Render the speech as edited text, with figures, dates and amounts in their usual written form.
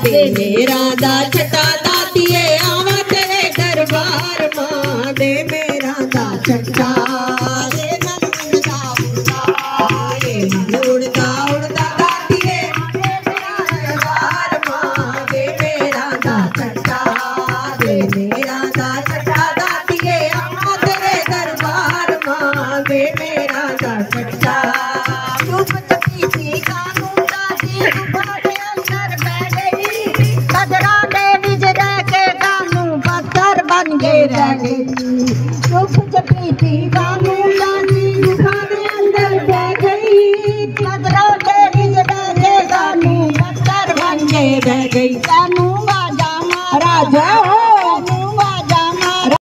दे मेरा दा छटा दातिए आवा तेरे दरबार मां दे मेरा दा छटा दे मन उड़दा उड़दा दातिए दे मेरा दरबार मां दे मेरा दा छटा दे मेरा दा छटा दातिए आवा तेरे दरबार मां दे मेरा दा छटा चुप चपीती